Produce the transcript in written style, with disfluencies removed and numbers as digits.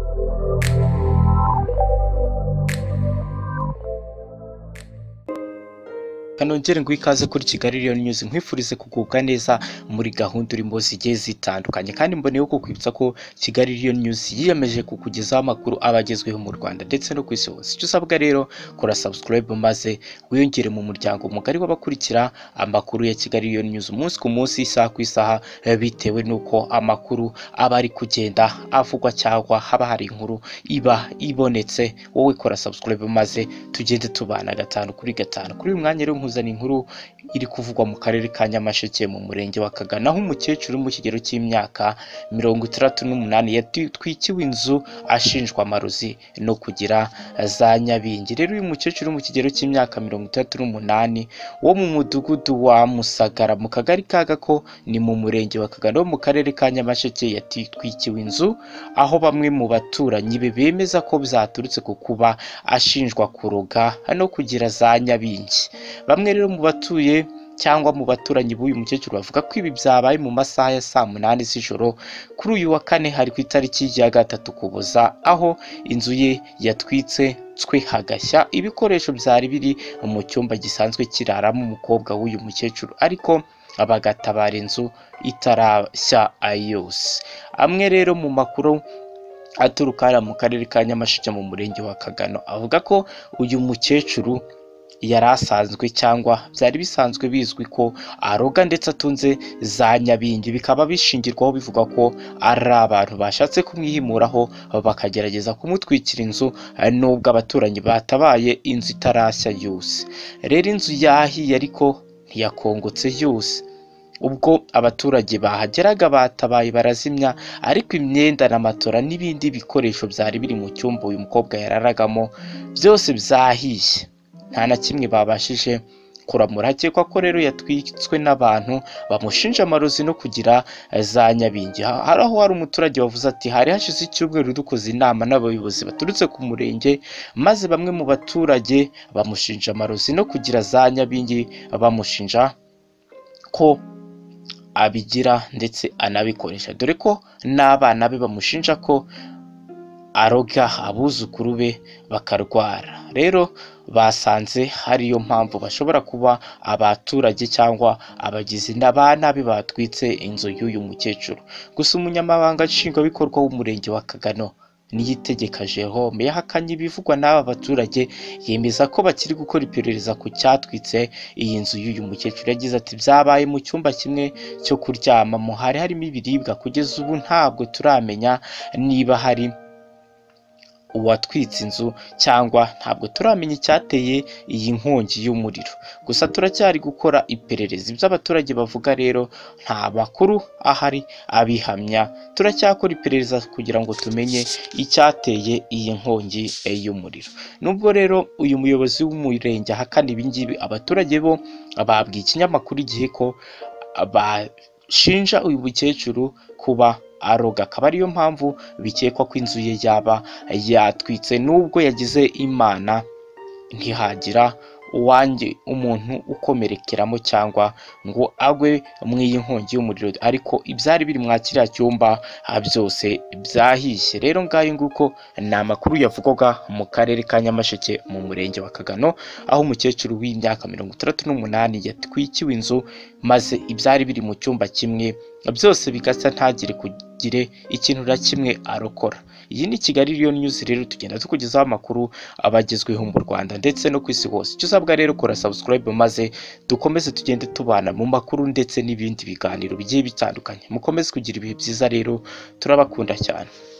Kanongere ngo ikaze kuri Kigali Real News nkwifurize kugubwa neza muri gahunda urimo zigiye zitandukanye kandi mboneyeho kukwibutsa ko Kigali Real News yiyemeje kukugezaho amakuru abagezweho mu Rwanda ndetse no ku isi hose. Icyo usabwa rero kora subscribe maze wiyongere mu muryango mugari w'abakurikira amakuru ya Kigali Real News umunsi ku munsi isaha ku isaha bitewe nuko amakuru aba ari kugenda avugwa cyangwa haba hari inkuru iba ibonetse. Wowe kora subscribe maze tugende tubana gatanu kuri gatanu. Kuri uyu mwanya rero nkuzana inkuru iri kuvugwa mu karere ka Nyamasheke mu murenge wa Kagana aho umukecuru mu kigero cy'imyaka 68 yatwikiwe inzu ashinjwa amarozi no kugira za nyabingi. Rero uyu mukecuru mu kigero cy'imyaka 68 wo mu mudugudu wa Musagara mu kagari ka Gako ni mu murenge wa Kagana wo mu karere ka Nyamasheke yatwikiwe inzu aho bamwe mu baturanyi be bemeza ko byaturutse ku kuba ashinjwa kuroga no kugira za nyabingi. Bamwe rero mu batuye cyangwa mu baturanyi b'uyu mukecuru bavuga ko ibi byabaye mu masaha ya saa 8 z'ijoro kuri uyu wa kane hari ku itariki ya 3 Ukuboza aho inzu ye yatwitse hagashya ibikoresho byari biri mu cyumba gisanzwe kiraramo umukobwa w'uyu mukecuru ariko abagatabara inzu itarashya ayose. Amwe rero mu makuru aturuka mu karere ka Nyamasheke mu murenge wa Kagano avuga ko uyu mukecuru yari asanzwe cyangwa byari bisanzwe bizwi ko aroga ndetse atunze za nyabingi, bikaba bishingirwaho bivuga ko ari abantu bashatse kumwihimuraho bakagerageza kumutwikira inzu nubwo abaturanyi batabaye inzu itarashya yose. Rero inzu yahiye ariko ntiyakongotse yose. Ubwo abaturage bahageraga batabaye barazimya ariko imyenda na matora n'ibindi bikoresho byari biri mu cyumba uyu mukobwa yararagamo byose byahiye, nta na kimwe babashije kuramura. Hakekwa ko rero yatwitswe n'abantu bamushinja amarozi no kugira za nyabingi. Hari aho hari umuturage wavuze ati hari hashize icyumweru dukoze inama n'abayobozi baturutse ku murenge maze bamwe mu baturage bamushinja amarozi no kugira za nyabingi, bamushinja ko abigira ndetse anabikoresha, dore ko n'abana be bamushinja ko aroga abuzukuru be bakarwara. Rero basanze hariyo mpamvu bashobora kuba abaturage cyangwa abagizi n'abanabi batwitse inzu y'uyu mukecuru. Gusa umunyamabanga nshingwabikorwa w'umurenge wa Kagano Niyitegeka Jerome yahakanye ibivugwa n'aba baturage, yemeza ko bakiri gukora iperereza ku cyatwitse iyi nzu y'uyu mukecuru. Yagize ati byabaye mu cyumba kimwe cyo kuryamamo, hari harimo ibiribwa. Kugeza ubu ntabwo turamenya niba hari uwatwitse inzu cyangwa ntabwo turamenya icyateye iyi nkongi y'umuriro. Gusa turacyari gukora iperereza. Ibyo abaturage bavuga rero nta makuru ahari abihamya. Turacyakora iperereza kugira ngo tumenye icyateye iyi nkongi y'umuriro. Nubwo rero uyu muyobozi w'umurenge ahakana ibi ngibi, abaturage bo babwiye ikinyamakuru Igihe ko bashinja uyu mukecuru kuba aroga, akaba ariyo mpamvu bikekwa ko inzu ye yaba yatwitse. Nubwo yagize Imana ntihagira umuntu ukomerekeramo cyangwa ngo agwe mu iyi nkongi y'umuriro, ariko ibyari biri mwa kiriya cyumba byose byahiye. Rero ngayo nguko ni amakuru yavugwaga mu karere ka Nyamasheke mu murenge wa Kagano aho umukecuru w'imyaka 68 yatwikiwe inzu maze ibyari biri mu cyumba kimwe byose bigasa ntagire kugire ikintu na kimwe arokora. Iyi ni Kigali Real News rero tugenda tukugezaho amakuru abagezweho mu Rwanda ndetse no ku isi hose. Icyo usabwa rero kora subscribe maze dukomeze tugende tubana mu makuru ndetse n'ibindi biganiro bigiye bitandukanye. Mukomeze kugira ibihe byiza rero, turabakunda cyane.